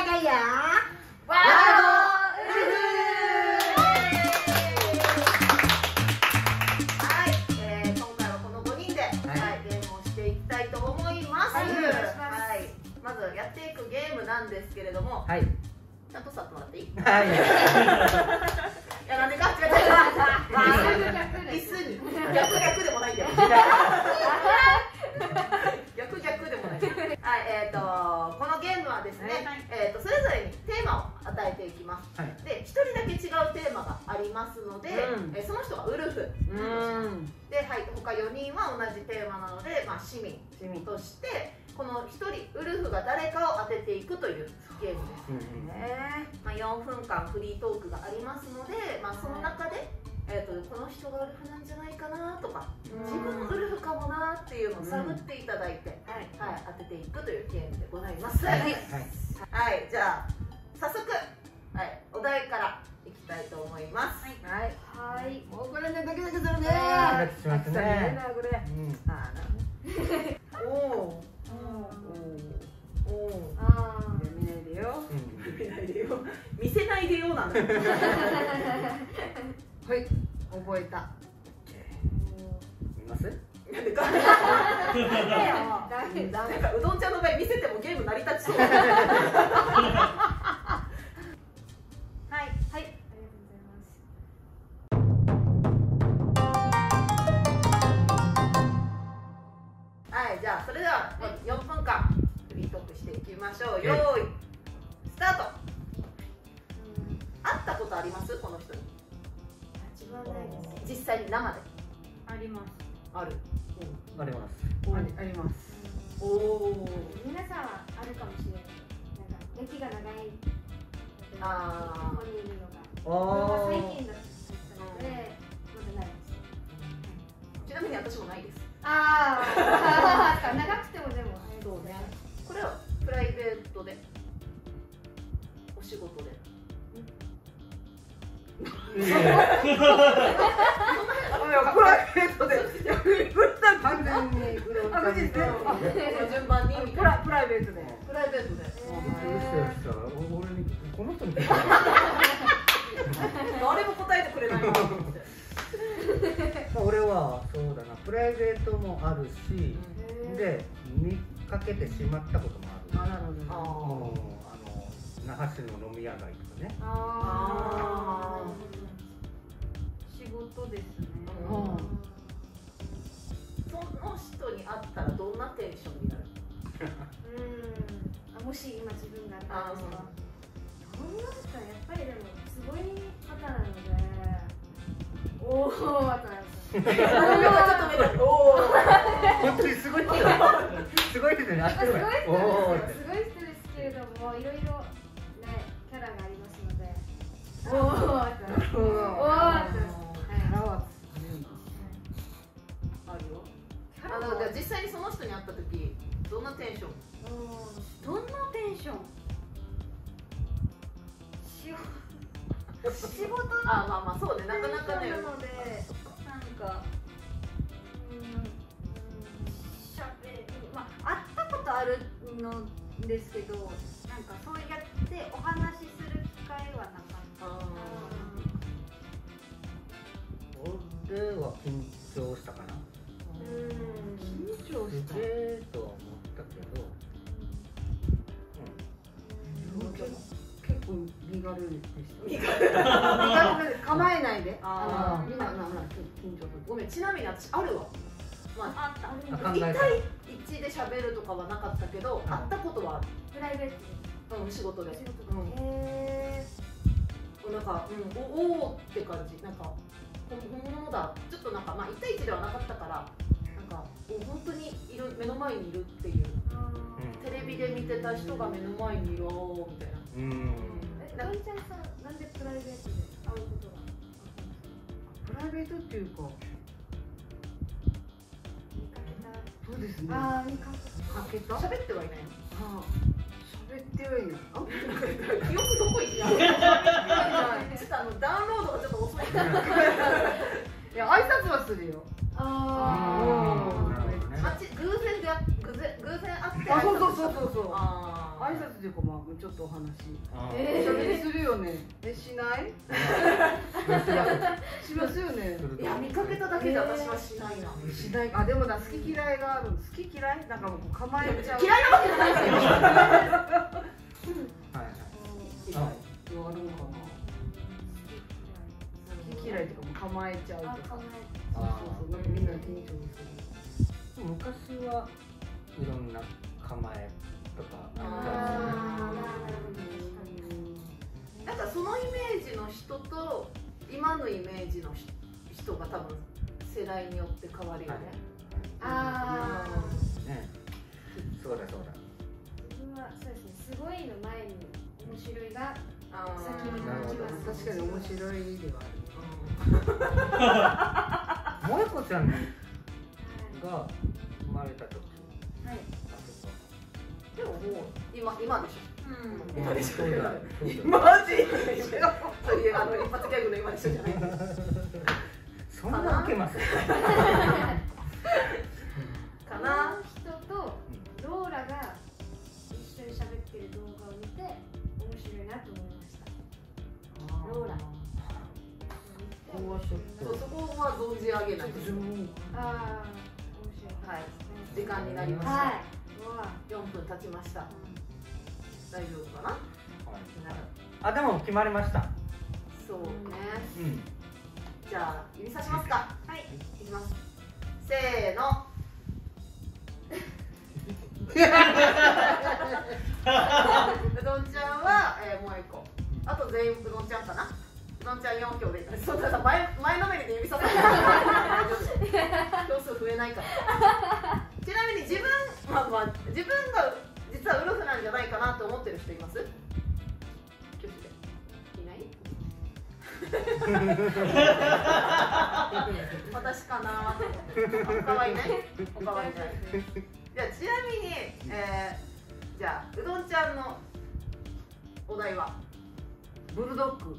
がやワードウルフ。はい、今回はこの5人で、ゲームをしていきたいと思います。はい、まずやっていくゲームなんですけれども、はい、ちゃんと座ってもらっていい？はい。いや、なんでかって椅子に逆でもないんだよ。逆でもない。はい、このゲームはですね、それぞれにテーマを与えていきます。で、1人だけ違うテーマがありますので、その人がウルフで、はい、他4人は同じテーマなので、まあ市民として。この1人ウルフが誰かを当てていくというゲームです。まあ4分間フリートークがありますので、まあその中で、この人がウルフなんじゃないかなとか、自分ウルフかもなっていうのを探っていただいて、はい、当てていくというゲームでございます。はい、じゃあ早速、はい、お題からいきたいと思います。はい、もうこれね、ドキドキするね。ドキドキしますね。これ。見ないでよ。見ないでよ。見せないでよなんだ。はい、覚えた。見ます？なんかうどんちゃんの場合見せてもゲーム成り立ちそう。はい、ありがとうございます。はい、じゃあそれでは4分間フリートークしていきましょう。よーい、スタート。会ったことあります？この人に。自分はないです。実際に生で。あります。ある。あります。あります。おお。皆さんはあるかもしれない。なんか歴が長い。ここにいるのが。最近だったので、まだないです。ちなみに私もないです。長くてもでも。そうね。これはプライベートで。お仕事で。プライベートで完全に順番にプライベートで俺にこの人に誰も答えてくれないな。俺はそうだな、プライベートもあるし、で見かけてしまったこともある。なるほど。那覇市の飲み屋街とかね。仕事ですね。その人に会ったらどんなテンションになる？もし今自分があったら、どんな人はやっぱりでもすごい方なので、おお本当にすごい人。すごい人に会ってる。すごい人ですけれども、いろいろねキャラがありますので、じゃあ実際にその人に会った時どんなテンション？どんなテンション？仕事のまあそうね、なかなかね。なのでなんか会ったことあるのですけど、なんかそうやってお話しする機会はなかった。俺は緊張したかな。緊張したとは思ったけど、結構身軽でした。構えないで。みんな緊張する。ごめん、ちなみに私あるわ。1対1で喋るとかはなかったけど、会ったことはある。プライベートで。仕事で。なんかおおって感じ。なんか本物だ。ちょっとなんか1対1ではなかったから、なんか本当にいる、目の前にいるっていう。テレビで見てた人が目の前にいるみたいな。どんちゃんさん、なんでプライベートで会うことがあったんですか？プライベートっていうか、そうですね。見かけた。喋ってはいないの？喋ってはいない。記憶どこ行った？ちょっとダウンロードがちょっと遅い。いや、挨拶はするよ。偶然会って。そう。 挨拶っていうか、まあちょっとお話おしゃべりするよね。しない？しますよね。 いや、見かけただけで私はしないな。 しない。あ、でもな、好き嫌いがある。好き嫌い？なんかもう構えちゃう。 嫌いなわけじゃないけど。はいはい。あるのかな。好き嫌いっていうかもう構えちゃうとか。そうそう、なんかみんな緊張する。 昔はいろんな構えとかなんかそのイメージの人と今のイメージの人が多分世代によって変わるよね。 ああ。 ね。そうだそうだ。 自分はそうですね。すごいの前に面白いが先に来ます。 確かに面白いではある。萌子ちゃんが生まれた時。はい。 でももう今でしょ。 今でしょ。 マジ？そういう一発ギャグの今でしょじゃない。 そんな受けます？かな。 人とローラが一緒に喋ってる動画を見て面白いなと思いました。ローラ。 そこは存じ上げないです。 ああ、面白い。 はい。時間になりました。はい。4分経ちました。大丈夫かな？ あ、でも決まりました。 そうね。じゃあ指さしますか。はい。いきます。せーの。うどんちゃんはもう1個。あと全員うどんちゃんかな。うどんちゃん4票で。そうだ、前のめりで指ささない。大丈夫。票数増えないから。ちなみに自分が実はウルフなんじゃないかなと思ってる人います？挙手で。いない？私かなと思って。他はいない？他はいない。じゃあちなみに、じゃあうどんちゃんのお題はブルドッグ。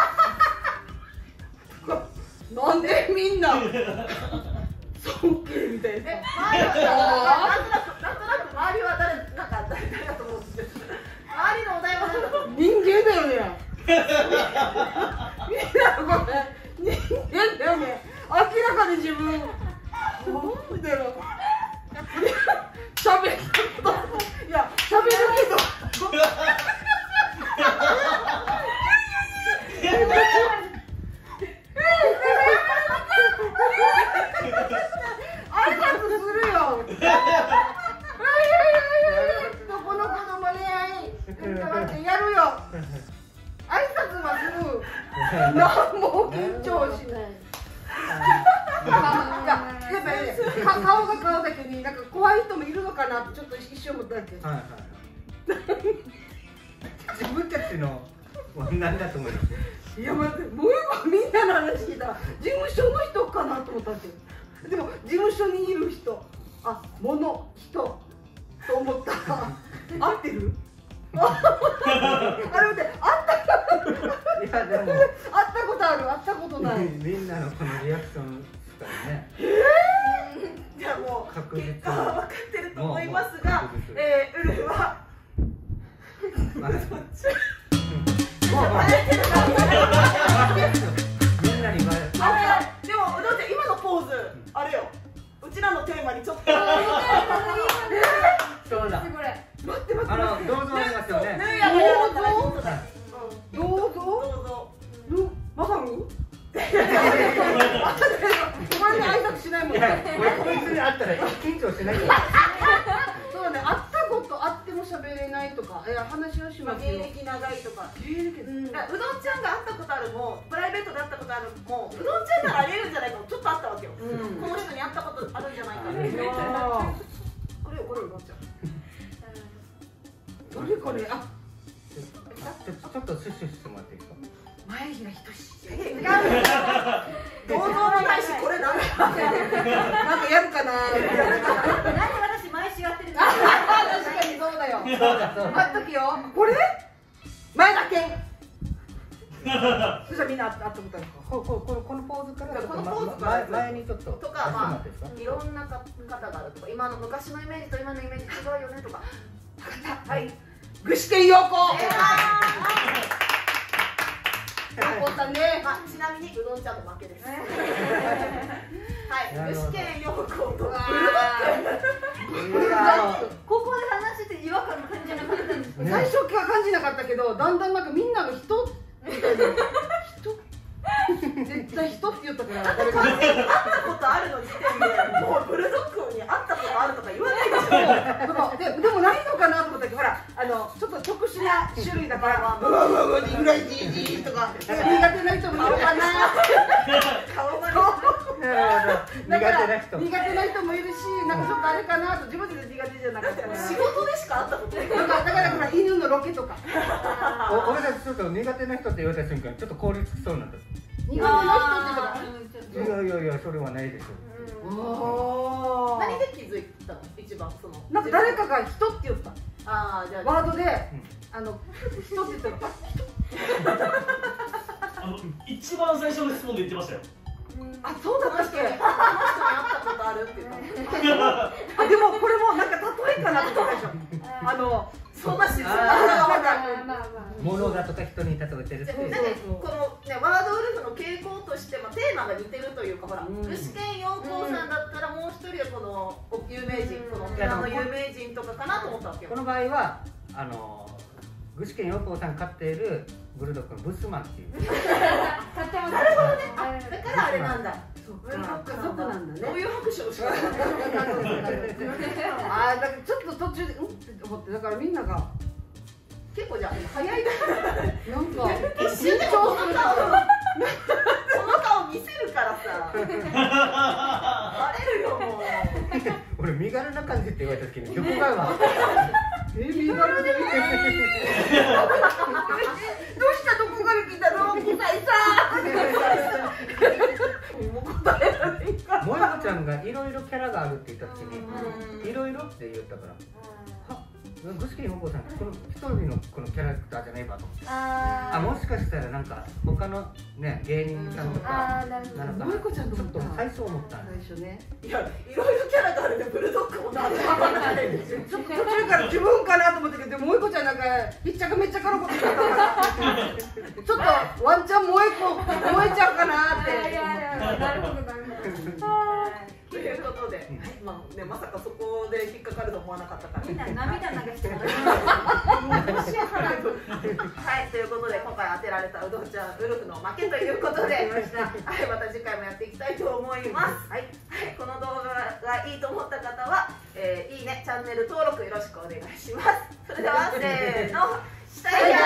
なんでみんな尊敬みたいな。 なんとなく周りは誰だと思うんですよ。周りのお題は何だと思う？ 人間だよね。みんなこれ人間だよね。明らかに自分なんだろう。喋るけど、いや喋るけど。挨拶するよ。どこの子供ね、やるよ。挨拶はする。何も緊張しない。顔が顔だけに、なんか怖い人もいるのかなってちょっと一瞬思っただけ。 自分たちの何だと思います。 いや待って、もうみんなの話聞いたら事務所の人かなと思ったわけ。でも事務所にいる人、物、人と思った。合ってる？あれ待って、 いやでも会ったことある、会ったことない。 みんなのこのリアクションですからね。 じゃあもう結果は分かってると思いますが、ウルフはみんなに言われる。 でもうどんちゃん今のポーズあれよ、うちらのテーマにちょっとそうだ。 待って待って、 銅像ありますよね。 銅像？まさに？お前に挨拶しないもんね。 こいつに会ったら緊張しないよ。 そうね、会ったことあっても喋れないとか、話をしますよ。 芸歴長いとか。 うどんちゃんが会ったことあるも、プライベートで会ったことあるも、うどんちゃんならありえるんじゃないかもちょっとあったわけよ。この人に会ったことあるんじゃないかって。これうどんちゃん。これちょっとシュッシュしてもらっていいですか。 前平仁志。 銅像の大使これなんかやるかな。 なんで私毎週やってるんですか。 確かにそうだよ。待っときよ。これ？前だけ。そしたらみんな会ったことあるか。このポーズから。 このポーズから前にちょっと。 とかまあいろんな方があるとか、今の昔のイメージと今のイメージ違うよねとか。はい。 試験よこよこさんね。 ちなみにうどんちゃんの負けです。はい、具志堅用高とここで話して違和感感じなかったんですけど、 最初は感じなかったけど、だんだんなんかみんなが人みたいな絶対人って言ったから、 会ったことあるの時点でもうブルドッグに会ったことあるとか言わないでしょ。 でもないのかなと思ったけど、ほらちょっと特殊な種類だから、うわうわうわジンガイジージーとか苦手な人もいるかな。 顔が苦手な人もいるし、なんかちょっとあれかなと、自分で苦手じゃなかったから。 仕事でしか会ったことない。 だからほら犬のロケとか。 俺たちちょっと苦手な人って言われた瞬間ちょっと効率きそうなんだ。 苦手な人って言ったら、 いやそれはないでしょ。 何で気づいたの？一番その。 なんか誰かが人って言った。 ああ、じゃあワードで人って言ったら。 一番最初の質問で言ってましたよ。 あ、そうだったっけ？ この人に会ったことあるって言ったの。 でもこれもなんか例えかなと思ったでしょ。 そんな質問物だとか人に例えてるって。 このねワードウルフの傾向としてテーマが似てるというか、ほら具志堅用高さんだったらもう一人はこの有名人、この沖縄の有名人とかかなと思ったわけよ。 この場合は具志堅用高さん飼っているブルドッグのブスマンっていう。 なるほどね。だからあれなんだ。ブルドッグなんだね。どういう拍手をしか。 だからちょっと途中でって思って、だからみんなが結構じゃあ早いなんか一瞬でこの顔見せるからさ。バレるよもう。 俺身軽な感じって言われた時に横がは身軽でどうしたどこから来たのみたいさ。 もやこちゃんがいろいろキャラがあるって言った時にいろいろって言ったから、具志堅用高さんこの一人のこのキャラクターじゃないかと思って、もしかしたらなんか他のね芸人さんとかなのかな、 もやこちゃんとちょっと最初思った最初ね。 いや、いろいろキャラがあるね。ブルドッグもなんでもないでしょ。 途中から自分かなと思ったけど、もやこちゃんなんかひっちゃかめっちゃかのこと言ったからちょっとワンチャン燃えちゃうかなって。 なるほどなるほど。 ということで、まさかそこで引っかかると思わなかったから。 みんな涙流してる。 はい、ということで今回当てられたうどんちゃんウルフの負けということで、はい、また次回もやっていきたいと思います。はい、この動画がいいと思った方は、いいね、チャンネル登録よろしくお願いします。それではせーの、したいや